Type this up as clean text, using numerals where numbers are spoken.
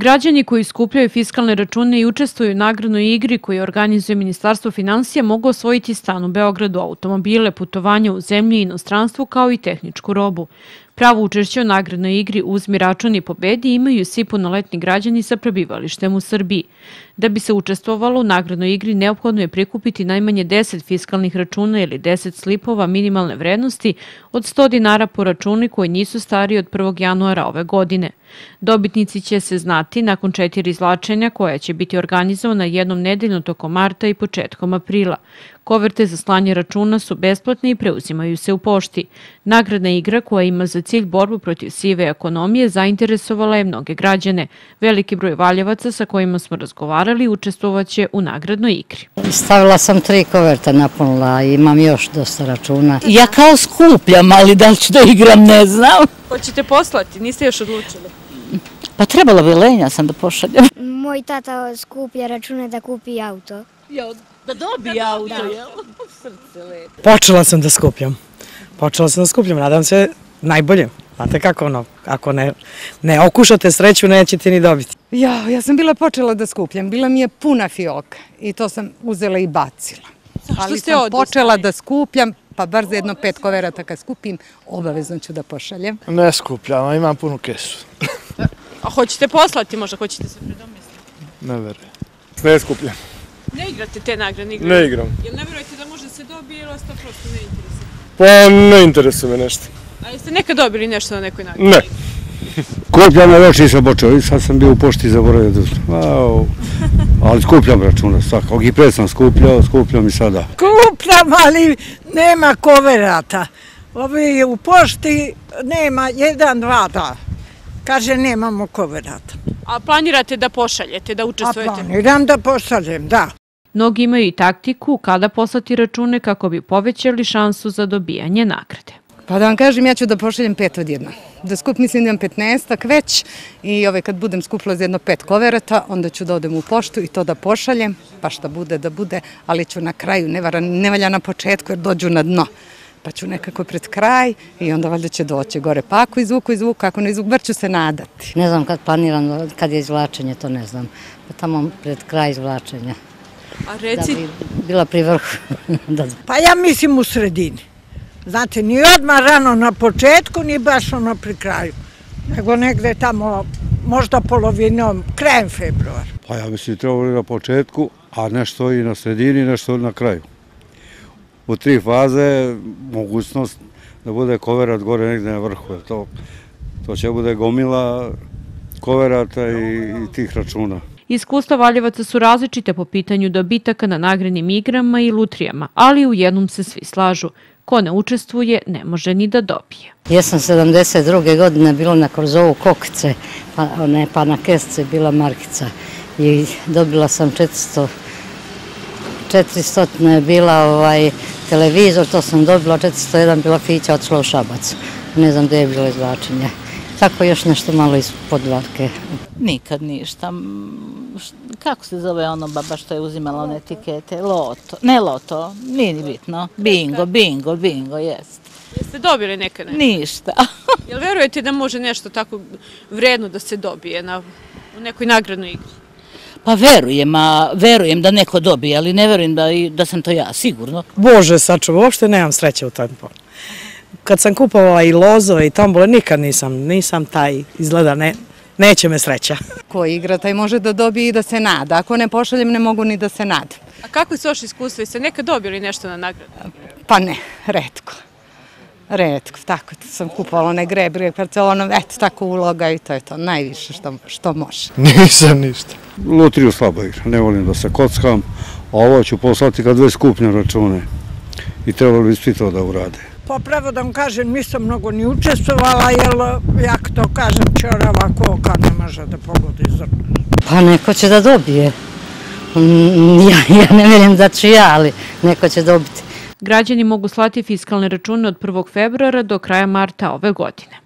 Građani koji skupljaju fiskalne račune i učestvuju u nagradnoj igri koju organizuje Ministarstvo finansija mogu osvojiti stan u Beogradu, automobile, putovanja u zemlji i inostranstvu kao i tehničku robu. Pravo učešće u nagradnoj igri Uzmi račun i pobedi imaju svi punoletni građani sa prebivalištem u Srbiji. Da bi se učestvovalo u nagradnoj igri neophodno je prikupiti najmanje 10 fiskalnih računa ili 10 slipova minimalne vrednosti od 100 dinara po računu koji nisu stariji od 1. januara ove godine. Dobitnici će se znati nakon 4 izvlačenja koja će biti organizovana jednom nedeljno tokom marta i početkom aprila. Koverte za slanje računa su besplatne i preuzimaju se u pošti. Nagradna igra koja ima za cilj borbu protiv sive ekonomije zainteresovala je mnoge građane. Veliki broj Valjevaca sa kojima smo razgovarali učestvovaće u nagradnoj igri. Stavila sam 3 koverte, napunila, imam još dosta računa. Ja kao skupljam, ali da li ću da igram ne znam. Hoćete poslati? Niste još odlučili? Pa trebalo bi, lenja sam da pošaljem. Moj tata skuplja račune da kupi auto. Da dobije auto, jel? Srce lepo. Počela sam da skupljam, nadam se najbolje. Znate kako ako ne okušate sreću, nećete ni dobiti. Ja sam bila počela da skupljam, bila mi je puna fioka i to sam uzela i bacila. Ali sam počela da skupljam, pa bar za jedno 5 koverata kad skupim, obavezno ću da pošaljem. Ne skupljam, imam punu kesu. A hoćete poslati možda, hoćete se predomisliti? Ne verujem. Ne skupljam. Ne igrate te nagradne igre? Ne igram. Jel ne verujete da može da se dobije ili vas to prosto ne interesuje? Pa ne interesuje me nešto. A jeste nekad dobili nešto na nekoj nagradi? Ne. Skupljam na već nisam počeo, sad sam bio u pošti zaboravio da ali skupljam računa svakog i pred sam skupljam i sada. Skupljam, ali nema koverata. Ovi u pošti nema 1, 2 da. Kaže nemamo koverata. A planirate da pošaljete, da učestvujete? A planiram da pošaljem, da. Mnogi imaju i taktiku kada poslati račune kako bi povećali šansu za dobijanje nagrade. Pa da vam kažem, ja ću da pošaljem 5 od 1. Da skup mislim da imam 15-ak već i kad budem skupila za jedno 5 koverata, onda ću da odem u poštu i to da pošaljem, pa šta bude da bude, ali ću na kraju, ne valja na početku jer dođu na dno. Pa ću nekako pred kraj i onda valjda će doći gore. Pa ako izvuku, ako ne izvuku, bar ću se nadati. Ne znam kad planiram, kad je izvlačenje, to ne znam. Pa tamo pred kraj izvlačenja. A reci... Da bi bila pri vrhu. Pa ja mislim u sredini. Znate, ni odmah rano na početku, ni baš ono pri kraju. Nego negde tamo, možda polovinom, krajem februara. Pa ja mislim trebalo na početku, a nešto i na sredini, nešto na kraju. U 3 faze mogućnost da bude koverat gore negde na vrhu. To će bude gomila koverata i tih računa. Iskustva Valjevaca su različite po pitanju dobitaka na nagradnim igrama i lutrijama, ali u jednom se svi slažu. Ko ne učestvuje, ne može ni da dobije. Ja sam 72. godine bila na Korzovu Kokce, pa na Kesce bila markica i dobila sam 400 je bila televizor, to sam dobila, 401 bila fića, otišla u Šabac. Ne znam gde je bilo izvlačenje. Tako još nešto malo iz podvarke. Nikad ništa. Kako se zove ono baba što je uzimala one etikete? Loto. Ne loto, nije ni bitno. Bingo, jest. Jeste dobili nekada? Ništa. Jel verujete da može nešto tako vredno da se dobije u nekoj nagradnoj igri? Pa verujem da neko dobije, ali ne verujem da sam to ja, sigurno. Bože sačuva, uopšte nemam sreće u tom. Kad sam kupovala i lozove i tombole, nikad nisam taj, izgleda, neće me sreća. Ko igra, taj može da dobije i da se nada. Ako ne pošaljem, ne mogu ni da se nadam. A kako su vaše iskustva? Jeste nekad dobili nešto na nagradu? Pa ne, retko. Tako sam kupovala one grebre, parcelonom, eto, tako uloga i to je to, najviše što može. Nisam ništa. Lutriju slabo igram, ne volim da se kockam, a ovo ću poslati kad već skupljam račune i trebalo bi svi to da urade. Pa pravo da vam kažem, nisam mnogo ni učestvovala, jer jak to kažem, čorava koka ne može da pogodi zrno. Pa neko će da dobije. Ja ne vjerujem da ću ja, ali neko će dobiti. Građani mogu slati fiskalne račune od 1. februara do kraja marta ove godine.